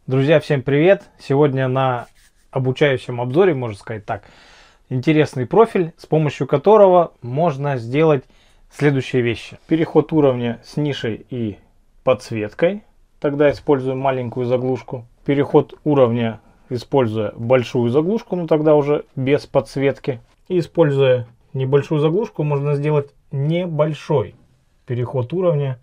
Друзья, всем привет! Сегодня на обучающем обзоре, можно сказать так, интересный профиль, с помощью которого можно сделать следующие вещи. Переход уровня с нишей и подсветкой, тогда используем маленькую заглушку. Переход уровня, используя большую заглушку, но тогда уже без подсветки. И используя небольшую заглушку, можно сделать небольшой переход уровня.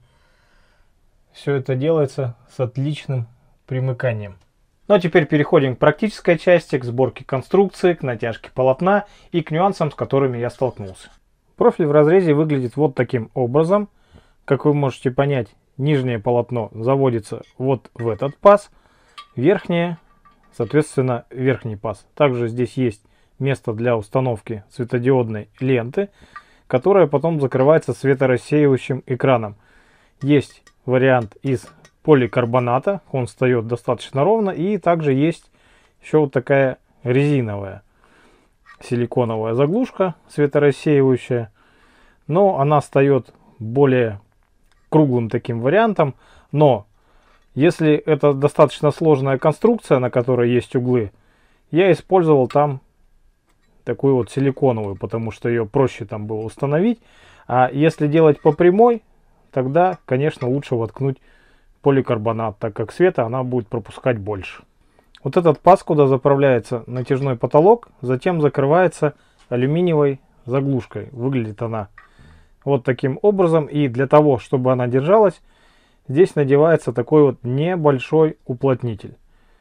Все это делается с отличным примыканием. Ну а теперь переходим к практической части, к сборке конструкции, к натяжке полотна и к нюансам, с которыми я столкнулся. Профиль в разрезе выглядит вот таким образом. Как вы можете понять, нижнее полотно заводится вот в этот паз, верхнее, соответственно, верхний паз. Также здесь есть место для установки светодиодной ленты, которая потом закрывается светорассеивающим экраном. Есть вариант из поликарбоната, он встает достаточно ровно, и также есть еще вот такая резиновая силиконовая заглушка светорассеивающая, но она встает более круглым таким вариантом. Но если это достаточно сложная конструкция, на которой есть углы, я использовал там такую вот силиконовую, потому что ее проще там было установить. А если делать по прямой, тогда, конечно, лучше воткнуть поликарбонат, так как света она будет пропускать больше. Вот этот паз, куда заправляется натяжной потолок, затем закрывается алюминиевой заглушкой. Выглядит она вот таким образом. И для того, чтобы она держалась, здесь надевается такой вот небольшой уплотнитель.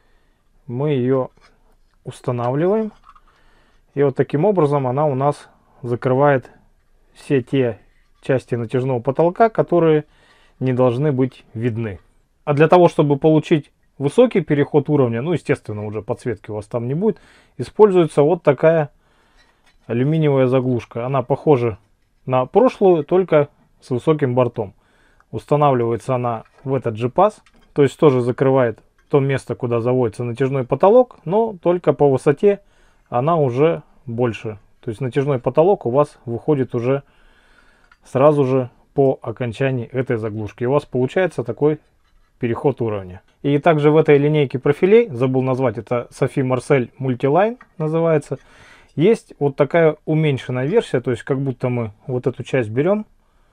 Мы ее устанавливаем. И вот таким образом она у нас закрывает все те части натяжного потолка, которые не должны быть видны. А для того, чтобы получить высокий переход уровня, ну, естественно, уже подсветки у вас там не будет, используется вот такая алюминиевая заглушка. Она похожа на прошлую, только с высоким бортом. Устанавливается она в этот же паз, то есть тоже закрывает то место, куда заводится натяжной потолок, но только по высоте она уже больше. То есть натяжной потолок у вас выходит уже сразу же по окончании этой заглушки. И у вас получается такой переход уровня. И также в этой линейке профилей, забыл назвать, это Sophie Marcel Multiline называется, есть вот такая уменьшенная версия, то есть как будто мы вот эту часть берем,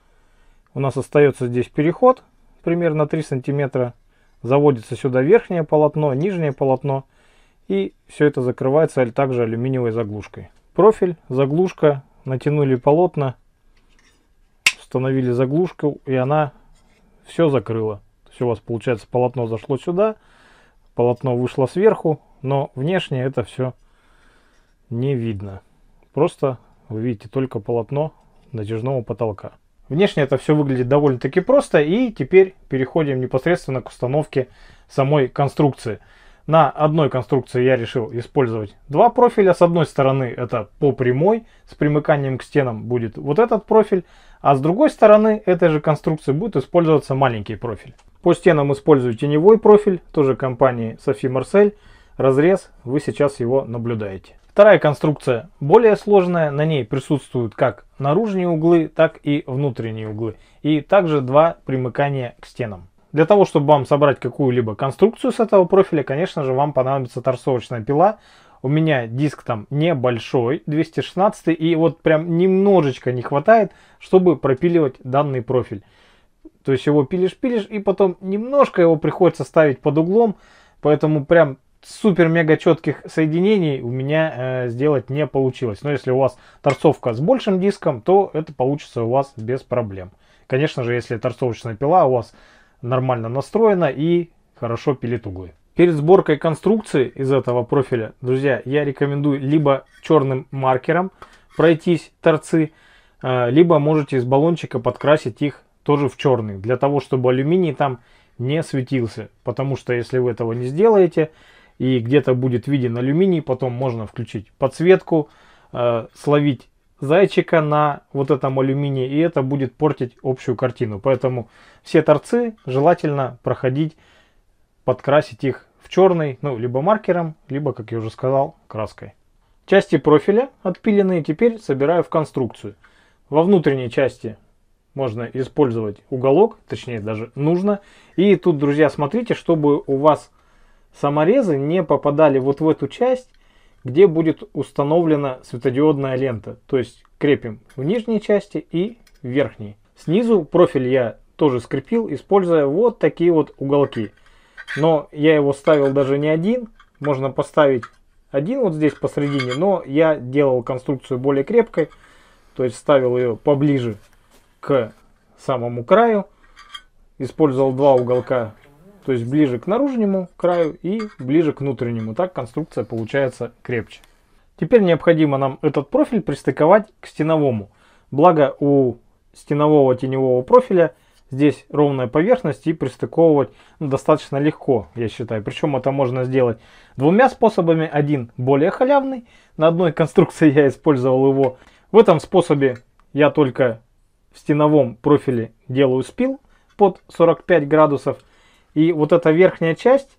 у нас остается здесь переход примерно 3 сантиметра, заводится сюда верхнее полотно, нижнее полотно, и все это закрывается также алюминиевой заглушкой. Профиль, заглушка, натянули полотна, установили заглушку, и она все закрыла. То есть у вас получается полотно зашло сюда, полотно вышло сверху, но внешне это все не видно. Просто вы видите только полотно натяжного потолка. Внешне это все выглядит довольно-таки просто, и теперь переходим непосредственно к установке самой конструкции. На одной конструкции я решил использовать два профиля. С одной стороны это по прямой, с примыканием к стенам будет вот этот профиль, а с другой стороны этой же конструкции будет использоваться маленький профиль. По стенам использую теневой профиль, тоже компании Sophie Marcel. Разрез, вы сейчас его наблюдаете. Вторая конструкция более сложная, на ней присутствуют как наружные углы, так и внутренние углы. И также два примыкания к стенам. Для того, чтобы вам собрать какую-либо конструкцию с этого профиля, конечно же, вам понадобится торцовочная пила. У меня диск там небольшой, 216, и вот прям немножечко не хватает, чтобы пропиливать данный профиль. То есть его пилишь, и потом немножко его приходится ставить под углом, поэтому прям супер-мега четких соединений у меня сделать не получилось. Но если у вас торцовка с большим диском, то это получится у вас без проблем. Конечно же, если торцовочная пила у вас нормально настроена и хорошо пилит углы. Перед сборкой конструкции из этого профиля, друзья, я рекомендую либо черным маркером пройтись торцы, либо можете из баллончика подкрасить их тоже в черный, для того, чтобы алюминий там не светился. Потому что если вы этого не сделаете, и где-то будет виден алюминий, потом можно включить подсветку, словить зайчика на вот этом алюминии, и это будет портить общую картину. Поэтому все торцы желательно проходить, подкрасить их в черный, ну, либо маркером, либо, как я уже сказал, краской. Части профиля отпиленные теперь собираю в конструкцию. Во внутренней части можно использовать уголок, точнее даже нужно. И тут, друзья, смотрите, чтобы у вас саморезы не попадали вот в эту часть, где будет установлена светодиодная лента. То есть крепим в нижней части и в верхней. Снизу профиль я тоже скрепил, используя вот такие вот уголки. Но я его ставил даже не один. Можно поставить один вот здесь посередине, но я делал конструкцию более крепкой. То есть ставил ее поближе к самому краю. Использовал два уголка, то есть ближе к наружнему краю и ближе к внутреннему. Так конструкция получается крепче. Теперь необходимо нам этот профиль пристыковать к стеновому. Благо у стенового теневого профиля здесь ровная поверхность и пристыковывать достаточно легко, я считаю. Причем это можно сделать двумя способами. Один более халявный. На одной конструкции я использовал его. В этом способе я только в стеновом профиле делаю спил под 45 градусов. И вот эта верхняя часть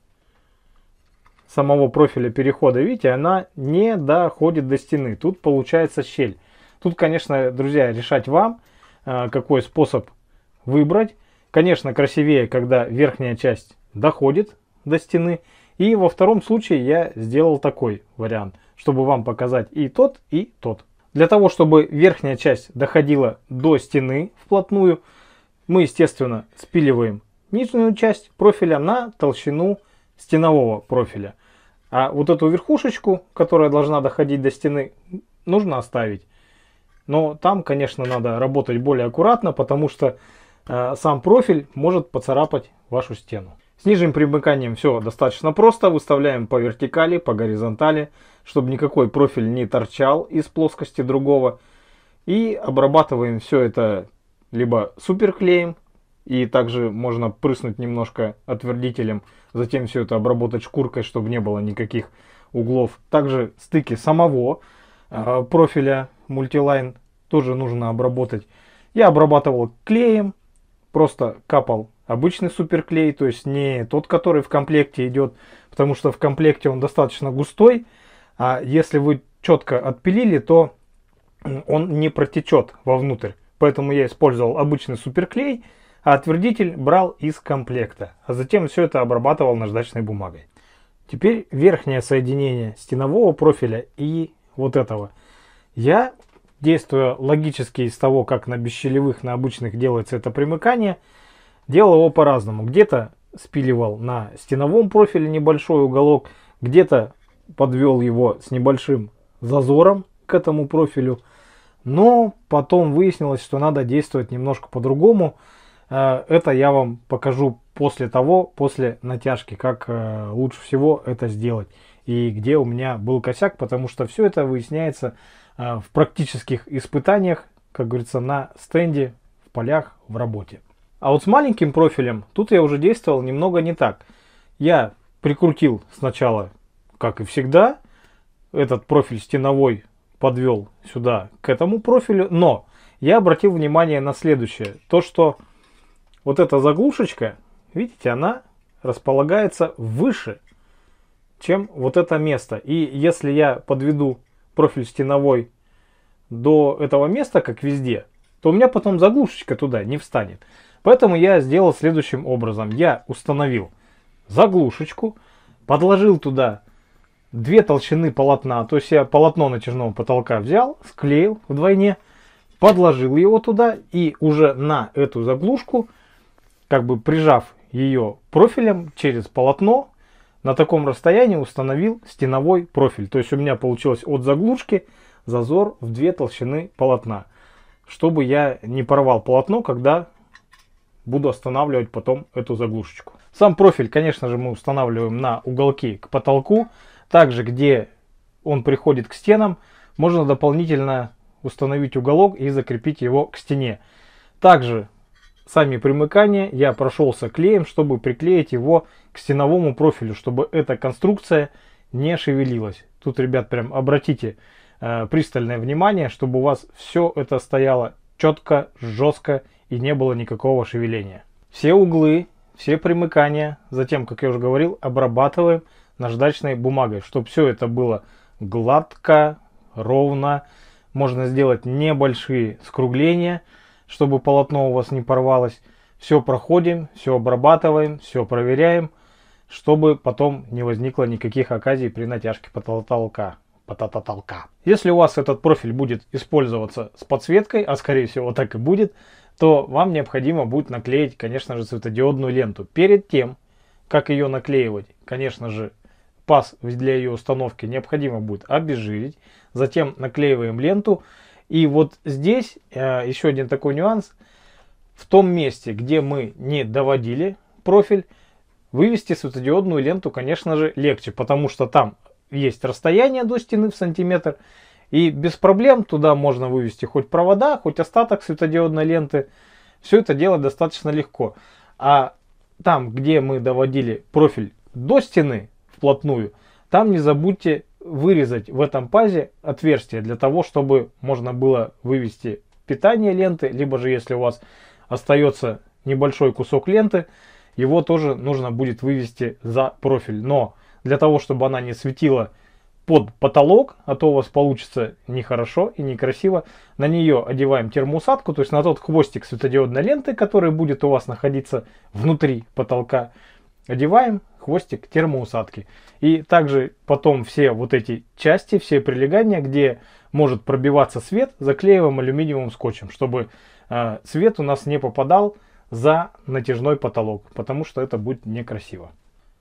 самого профиля перехода, видите, она не доходит до стены. Тут получается щель. Тут, конечно, друзья, решать вам, какой способ выбрать. Конечно, красивее, когда верхняя часть доходит до стены. И во втором случае я сделал такой вариант, чтобы вам показать и тот, и тот. Для того, чтобы верхняя часть доходила до стены вплотную, мы, естественно, спиливаем нижнюю часть профиля на толщину стенового профиля. А вот эту верхушечку, которая должна доходить до стены, нужно оставить. Но там, конечно, надо работать более аккуратно, потому что сам профиль может поцарапать вашу стену. С нижним примыканием все достаточно просто. Выставляем по вертикали, по горизонтали, чтобы никакой профиль не торчал из плоскости другого. И обрабатываем все это либо суперклеем, и также можно прыснуть немножко отвердителем, затем все это обработать шкуркой, чтобы не было никаких углов. Также стыки самого профиля Multiline тоже нужно обработать. Я обрабатывал клеем, просто капал обычный суперклей, то есть не тот, который в комплекте идет, потому что в комплекте он достаточно густой, а если вы четко отпилили, то он не протечет вовнутрь. Поэтому я использовал обычный суперклей, а отвердитель брал из комплекта, а затем все это обрабатывал наждачной бумагой. Теперь верхнее соединение стенового профиля и вот этого. Я, действуя логически из того, как на бесщелевых, на обычных делается это примыкание, делал его по-разному. Где-то спиливал на стеновом профиле небольшой уголок, где-то подвел его с небольшим зазором к этому профилю. Но потом выяснилось, что надо действовать немножко по-другому. Это я вам покажу после натяжки, как лучше всего это сделать. И где у меня был косяк, потому что все это выясняется в практических испытаниях, как говорится, на стенде, в полях, в работе. А вот с маленьким профилем тут я уже действовал немного не так. Я прикрутил сначала, как и всегда, этот профиль стеновой подвел сюда к этому профилю, но я обратил внимание на следующее. То, что вот эта заглушечка, видите, она располагается выше, чем вот это место. И если я подведу профиль стеновой до этого места, как везде, то у меня потом заглушечка туда не встанет. Поэтому я сделал следующим образом. Я установил заглушечку, подложил туда две толщины полотна. То есть я полотно натяжного потолка взял, склеил вдвойне, подложил его туда и уже на эту заглушку, как бы прижав ее профилем через полотно, на таком расстоянии установил стеновой профиль. То есть у меня получилось от заглушки зазор в две толщины полотна, чтобы я не порвал полотно, когда буду останавливать потом эту заглушечку. Сам профиль, конечно же, мы устанавливаем на уголки к потолку. Также, где он приходит к стенам, можно дополнительно установить уголок и закрепить его к стене. Также сами примыкания я прошелся клеем, чтобы приклеить его к стеновому профилю, чтобы эта конструкция не шевелилась. Тут, ребят, прям обратите пристальное внимание, чтобы у вас все это стояло четко, жестко и не было никакого шевеления. Все углы, все примыкания, затем, как я уже говорил, обрабатываем наждачной бумагой, чтобы все это было гладко, ровно. Можно сделать небольшие скругления, чтобы полотно у вас не порвалось. Все проходим, все обрабатываем, все проверяем, чтобы потом не возникло никаких оказий при натяжке потолка. Если у вас этот профиль будет использоваться с подсветкой, а скорее всего так и будет, то вам необходимо будет наклеить, конечно же, светодиодную ленту. Перед тем, как ее наклеивать, конечно же, паз для ее установки необходимо будет обезжирить. Затем наклеиваем ленту. И вот здесь еще один такой нюанс. В том месте, где мы не доводили профиль, вывести светодиодную ленту, конечно же, легче, потому что там есть расстояние до стены в сантиметр. И без проблем туда можно вывести хоть провода, хоть остаток светодиодной ленты. Все это делать достаточно легко. А там, где мы доводили профиль до стены вплотную, там не забудьте вырезать в этом пазе отверстие для того, чтобы можно было вывести питание ленты, либо же если у вас остается небольшой кусок ленты, его тоже нужно будет вывести за профиль. Но для того, чтобы она не светила под потолок, а то у вас получится нехорошо и некрасиво, на нее одеваем термоусадку, то есть на тот хвостик светодиодной ленты, который будет у вас находиться внутри потолка, одеваем хвостик термоусадки. И также потом все вот эти части, все прилегания, где может пробиваться свет, заклеиваем алюминиевым скотчем, чтобы свет у нас не попадал за натяжной потолок, потому что это будет некрасиво.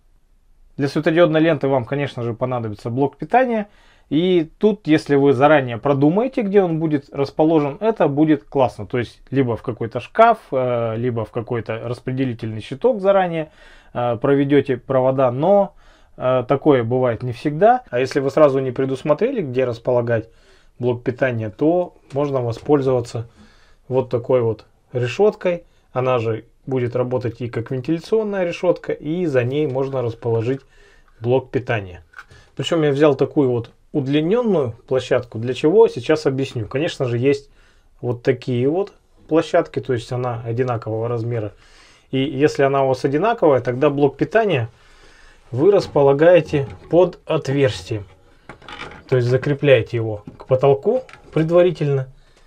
Для светодиодной ленты вам, конечно же, понадобится блок питания. И тут, если вы заранее продумаете, где он будет расположен, это будет классно. То есть, либо в какой-то шкаф, либо в какой-то распределительный щиток заранее проведете провода. Но такое бывает не всегда. А если вы сразу не предусмотрели, где располагать блок питания, то можно воспользоваться вот такой вот решеткой. Она же будет работать и как вентиляционная решетка, и за ней можно расположить блок питания. Причем я взял такую вот удлиненную площадку. Для чего? Сейчас объясню. Конечно же, есть вот такие вот площадки, то есть она одинакового размера. И если она у вас одинаковая, тогда блок питания вы располагаете под отверстием. То есть закрепляете его к потолку предварительно.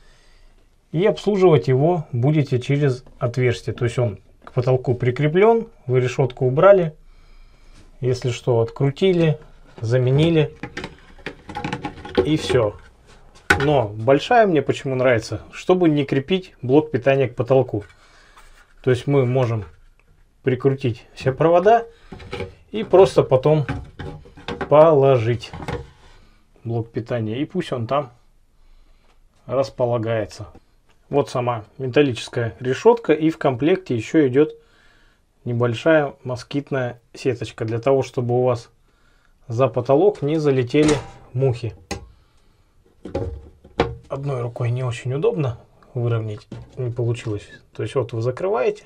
И обслуживать его будете через отверстие. То есть он к потолку прикреплен, вы решетку убрали. Если что, открутили, заменили. И все. Но большая мне почему нравится, чтобы не крепить блок питания к потолку. То есть мы можем прикрутить все провода и просто потом положить блок питания. И пусть он там располагается. Вот сама металлическая решетка, и в комплекте еще идет небольшая москитная сеточка, для того, чтобы у вас за потолок не залетели мухи. Одной рукой не очень удобно выровнять, не получилось. То есть вот вы закрываете,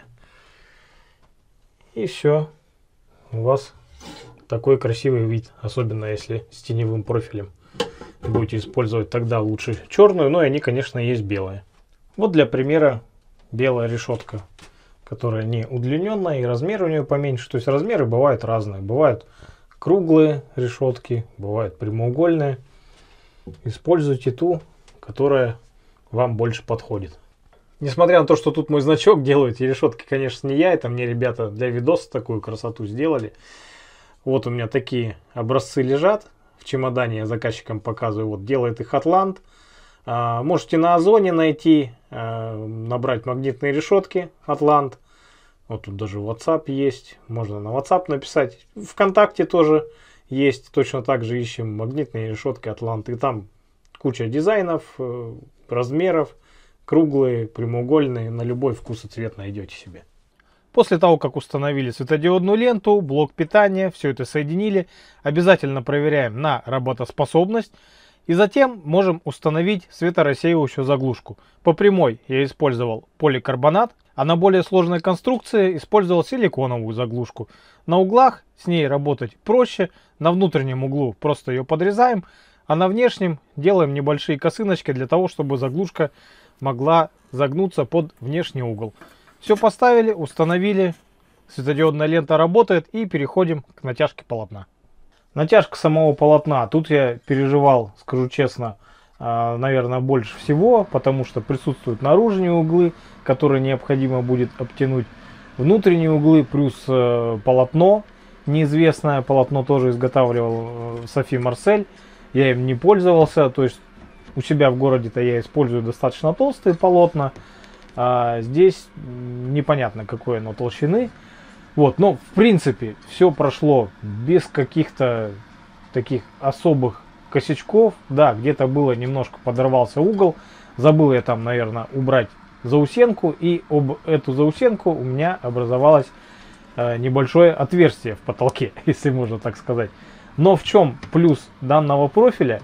и все, у вас такой красивый вид, особенно если с теневым профилем будете использовать, тогда лучше черную, но и они, конечно, есть белые. Вот для примера белая решетка, которая не удлиненная, и размер у нее поменьше. То есть размеры бывают разные. Бывают круглые решетки, бывают прямоугольные. Используйте ту, которая вам больше подходит. Несмотря на то, что тут мой значок делают, и решетки, конечно, не я, это мне ребята для видоса такую красоту сделали. Вот у меня такие образцы лежат в чемодане, я заказчикам показываю. Вот делает их Атлант. Можете на Озоне найти, набрать магнитные решетки Атлант. Вот тут даже WhatsApp есть. Можно на WhatsApp написать. ВКонтакте тоже есть. Точно так же ищем магнитные решетки Атлант. И там куча дизайнов, размеров. Круглые, прямоугольные. На любой вкус и цвет найдете себе. После того, как установили светодиодную ленту, блок питания, все это соединили, обязательно проверяем на работоспособность. И затем можем установить светорассеивающую заглушку. По прямой я использовал поликарбонат, а на более сложной конструкции использовал силиконовую заглушку. На углах с ней работать проще, на внутреннем углу просто ее подрезаем, а на внешнем делаем небольшие косыночки для того, чтобы заглушка могла загнуться под внешний угол. Все поставили, установили, светодиодная лента работает, и переходим к натяжке полотна. Натяжка самого полотна. Тут я переживал, скажу честно, наверное, больше всего, потому что присутствуют наружные углы, которые необходимо будет обтянуть, внутренние углы плюс полотно. неизвестное полотно тоже изготавливал Софи Марсель. Я им не пользовался, то есть у себя в городе-то я использую достаточно толстые полотна, а здесь непонятно какой оно толщины. Вот, но в принципе все прошло без каких-то таких особых косячков. Да, где-то было немножко подорвался угол, забыл я там, наверное, убрать заусенку, и об эту заусенку у меня образовалось небольшое отверстие в потолке, если можно так сказать. Но в чем плюс данного профиля?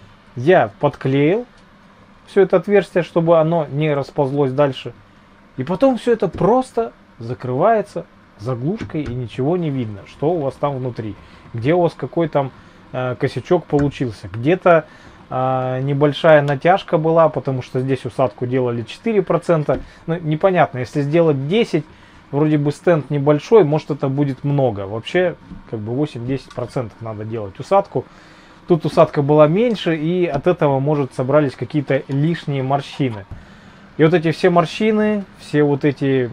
Я подклеил все это отверстие, чтобы оно не расползлось дальше. И потом все это просто закрывается заглушкой, и ничего не видно, что у вас там внутри. Где у вас какой там косячок получился. Где-то небольшая натяжка была, потому что здесь усадку делали 4%. Ну, непонятно, если сделать 10, вроде бы стенд небольшой, может это будет много. Вообще, как бы 8-10% надо делать усадку. Тут усадка была меньше, и от этого, может, собрались какие-то лишние морщины. И вот эти все морщины, все вот эти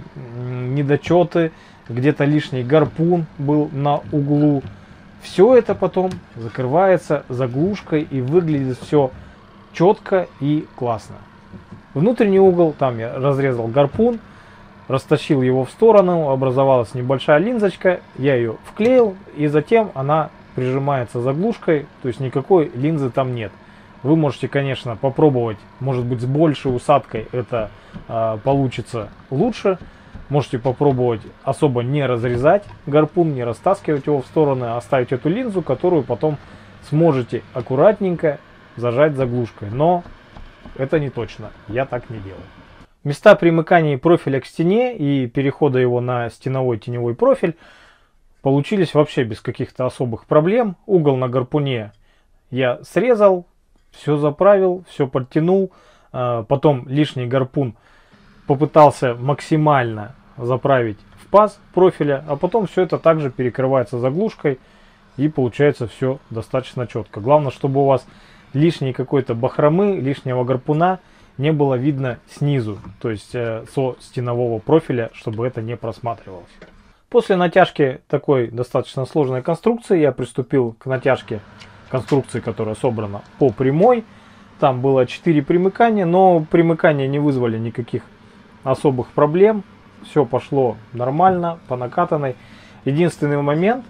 недочеты, где-то лишний гарпун был на углу, все это потом закрывается заглушкой, и выглядит все четко и классно. Внутренний угол, там я разрезал гарпун, растащил его в сторону, образовалась небольшая линзочка, я ее вклеил, и затем она прижимается заглушкой, то есть никакой линзы там нет. Вы можете, конечно, попробовать, может быть, с большей усадкой это получится лучше. Можете попробовать особо не разрезать гарпун, не растаскивать его в стороны, а оставить эту линзу, которую потом сможете аккуратненько зажать заглушкой. Но это не точно, я так не делаю. Места примыкания профиля к стене и перехода его на стеновой теневой профиль получились вообще без каких-то особых проблем. Угол на гарпуне я срезал, все заправил, все подтянул. Потом лишний гарпун попытался максимально заправить в паз профиля, а потом все это также перекрывается заглушкой, и получается все достаточно четко. Главное, чтобы у вас лишней какой-то бахромы, лишнего гарпуна не было видно снизу, то есть со стенового профиля, чтобы это не просматривалось. После натяжки такой достаточно сложной конструкции я приступил к натяжке конструкции, которая собрана по прямой. Там было 4 примыкания, но примыкания не вызвали никаких особых проблем. Все пошло нормально, по накатанной. Единственный момент,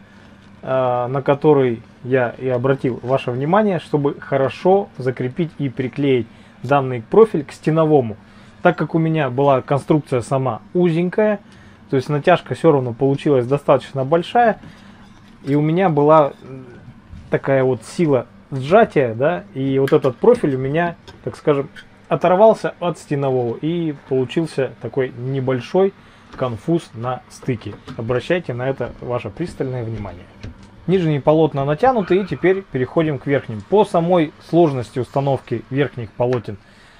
на который я и обратил ваше внимание, чтобы хорошо закрепить и приклеить данный профиль к стеновому. Так как у меня была конструкция сама узенькая, то есть натяжка все равно получилась достаточно большая, и у меня была такая вот сила сжатия, да, и вот этот профиль у меня, так скажем, оторвался от стенового, и получился такой небольшой конфуз на стыке. Обращайте на это ваше пристальное внимание. Нижние полотна натянуты, и теперь переходим к верхним. По самой сложности установки верхних полотен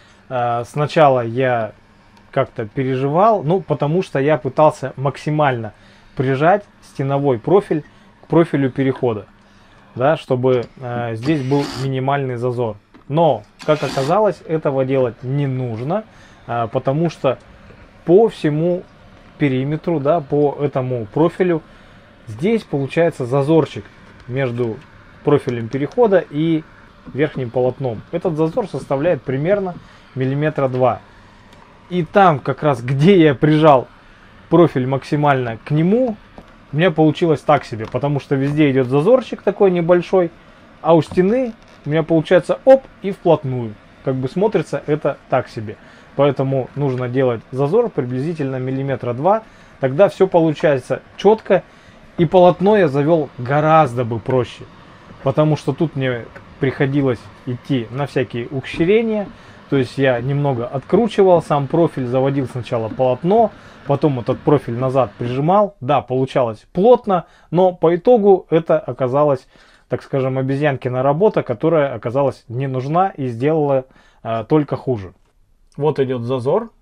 сначала я как-то переживал, ну, потому что я пытался максимально прижать стеновой профиль к профилю перехода, да, чтобы здесь был минимальный зазор. Но, как оказалось, этого делать не нужно, потому что по всему периметру, да, по этому профилю здесь получается зазорчик между профилем перехода и верхним полотном. Этот зазор составляет примерно 2 мм. И там, как раз где я прижал профиль максимально к нему, у меня получилось так себе, потому что везде идет зазорчик такой небольшой, а у стены у меня получается оп и вплотную. Как бы смотрится это так себе. Поэтому нужно делать зазор приблизительно 2 мм. Тогда все получается четко. И полотно я завел гораздо бы проще. Потому что тут мне приходилось идти на всякие ухищрения. То есть я немного откручивал сам профиль, заводил сначала полотно, потом этот профиль назад прижимал. Да, получалось плотно, но по итогу это оказалось, так скажем, обезьянкина работа, которая оказалась не нужна и сделала только хуже. Вот идет зазор.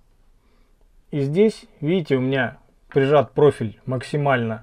И здесь, видите, у меня прижат профиль максимально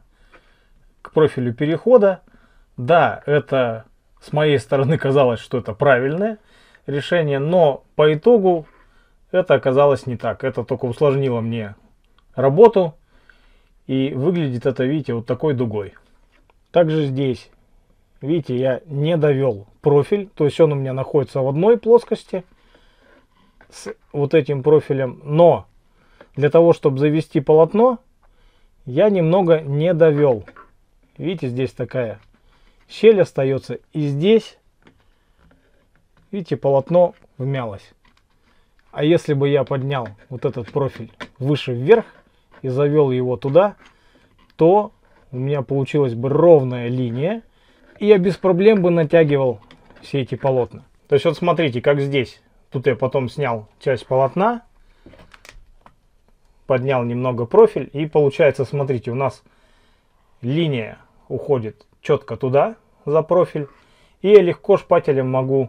к профилю перехода. Да, это с моей стороны казалось, что это правильное решение, но по итогу это оказалось не так. Это только усложнило мне работу. И выглядит это, видите, вот такой дугой. Также здесь, видите, я не довел профиль, то есть он у меня находится в одной плоскости с вот этим профилем, но для того, чтобы завести полотно, я немного не довел. Видите, здесь такая щель остается, и здесь, видите, полотно вмялось. А если бы я поднял вот этот профиль выше вверх и завел его туда, то у меня получилась бы ровная линия, и я без проблем бы натягивал все эти полотна. То есть вот смотрите, как здесь. Тут я потом снял часть полотна, поднял немного профиль, и получается, смотрите, у нас линия уходит четко туда, за профиль, и я легко шпателем могу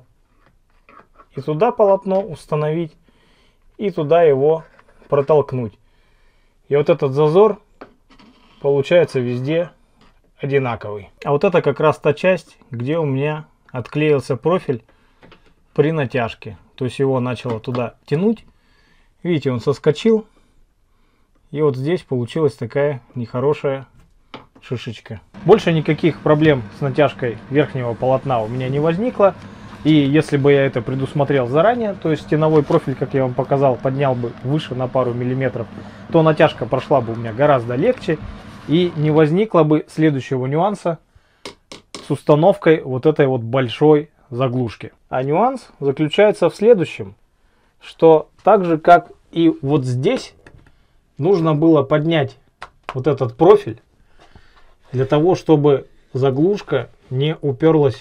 и туда полотно установить, и туда его протолкнуть. И вот этот зазор получается везде одинаковый. А вот это как раз та часть, где у меня отклеился профиль при натяжке. То есть его начало туда тянуть. Видите, он соскочил. И вот здесь получилась такая нехорошая шишечка. Больше никаких проблем с натяжкой верхнего полотна у меня не возникло. И если бы я это предусмотрел заранее, то есть стеновой профиль, как я вам показал, поднял бы выше на пару миллиметров, то натяжка прошла бы у меня гораздо легче. И не возникло бы следующего нюанса с установкой вот этой вот большой заглушки. А нюанс заключается в следующем, что так же как и вот здесь нужно было поднять вот этот профиль для того, чтобы заглушка не уперлась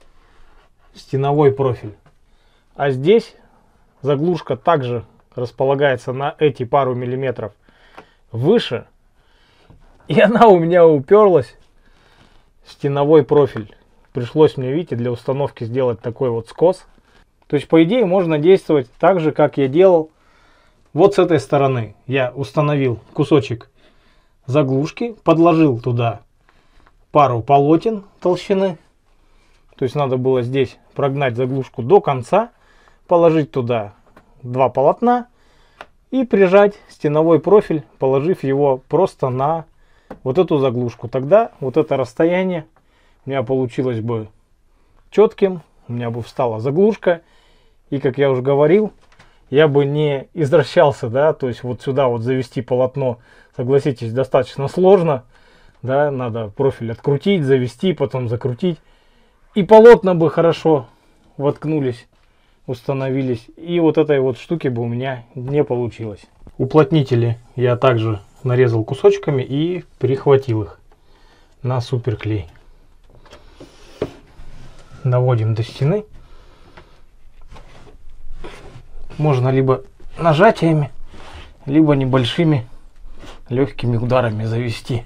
в стеновой профиль. А здесь заглушка также располагается на эти пару миллиметров выше, и она у меня уперлась в стеновой профиль. Пришлось мне, видите, для установки сделать такой вот скос. То есть, по идее, можно действовать так же, как я делал вот с этой стороны. Я установил кусочек заглушки, подложил туда пару полотен толщины. То есть, надо было здесь прогнать заглушку до конца, положить туда 2 полотна и прижать стеновой профиль, положив его просто на вот эту заглушку. Тогда вот это расстояние у меня получилось бы четким, у меня бы встала заглушка, и, как я уже говорил, я бы не извращался, да, то есть вот сюда вот завести полотно, согласитесь, достаточно сложно, да, надо профиль открутить, завести, потом закрутить, и полотна бы хорошо воткнулись, установились, и вот этой вот штуки бы у меня не получилось. Уплотнители я также нарезал кусочками и прихватил их на суперклей. Доводим до стены. Можно либо нажатиями, либо небольшими легкими ударами завести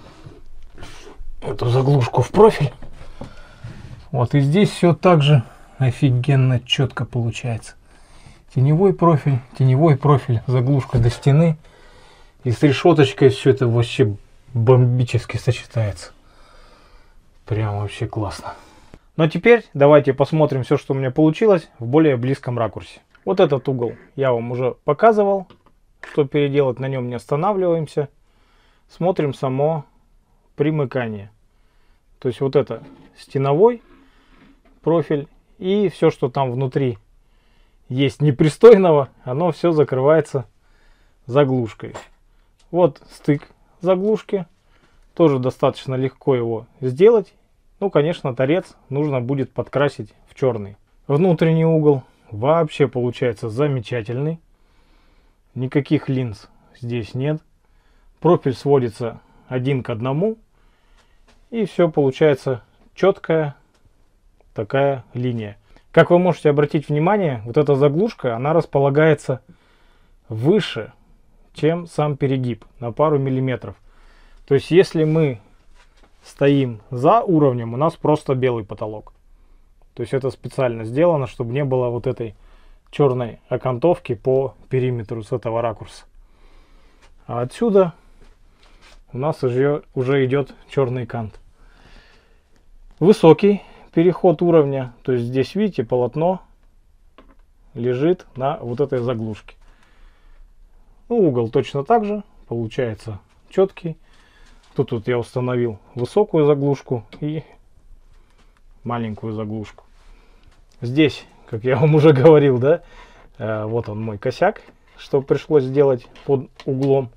эту заглушку в профиль. Вот, и здесь все так же офигенно четко получается. Теневой профиль, заглушка до стены. И с решеточкой все это вообще бомбически сочетается. Прям вообще классно. Но теперь давайте посмотрим все, что у меня получилось в более близком ракурсе. Вот этот угол я вам уже показывал. Что переделать, на нем не останавливаемся. Смотрим само примыкание. То есть вот это стеновой профиль. И все, что там внутри есть непристойного, оно все закрывается заглушкой. Вот стык заглушки. Тоже достаточно легко его сделать. Ну, конечно, торец нужно будет подкрасить в черный. Внутренний угол вообще получается замечательный. Никаких линз здесь нет. Профиль сводится 1 к 1. И все получается четкая такая линия. Как вы можете обратить внимание, вот эта заглушка, она располагается выше, чем сам перегиб, на пару миллиметров. То есть, если мы стоим за уровнем, у нас просто белый потолок. То есть, это специально сделано, чтобы не было вот этой черной окантовки по периметру с этого ракурса. А отсюда у нас уже идет черный кант. Высокий переход уровня, то есть здесь, видите, полотно лежит на вот этой заглушке. Ну, угол точно так же получается четкий. Тут я установил высокую заглушку и маленькую заглушку. Здесь, как я вам уже говорил, да, вот он мой косяк, что пришлось сделать под углом.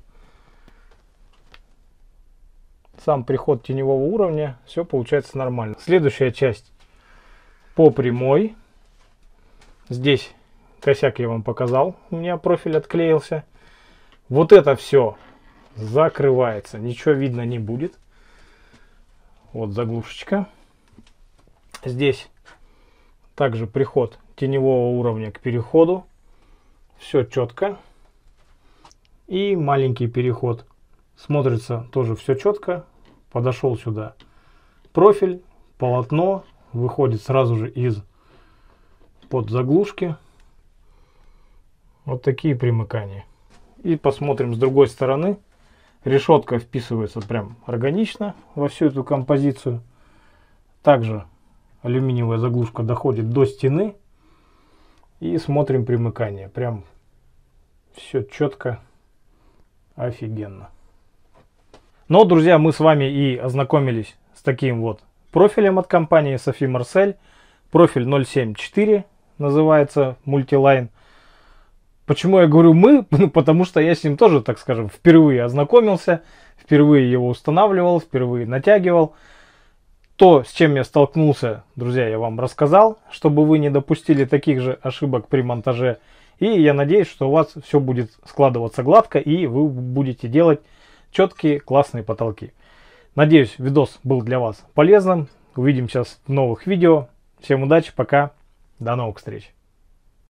Сам приход теневого уровня, все получается нормально. Следующая часть по прямой. Здесь косяк я вам показал, у меня профиль отклеился. Вот это все закрывается, ничего видно не будет. Вот заглушечка. Здесь также приход теневого уровня к переходу. Все четко. И маленький переход. Смотрится тоже все четко. Подошел сюда профиль, полотно. Выходит сразу же из под заглушки. Вот такие примыкания. И посмотрим с другой стороны. Решетка вписывается прям органично во всю эту композицию. Также алюминиевая заглушка доходит до стены. И смотрим примыкание. Прям все четко, офигенно. Но, друзья, мы с вами и ознакомились с таким вот профилем от компании Sophie Marcel. Профиль 074 называется, Multiline. Почему я говорю мы? Ну, потому что я с ним тоже, так скажем, впервые ознакомился, впервые его устанавливал, впервые натягивал. То, с чем я столкнулся, друзья, я вам рассказал, чтобы вы не допустили таких же ошибок при монтаже. И я надеюсь, что у вас все будет складываться гладко, и вы будете делать четкие, классные потолки. Надеюсь, видос был для вас полезным. Увидимся в новых видео. Всем удачи, пока, до новых встреч.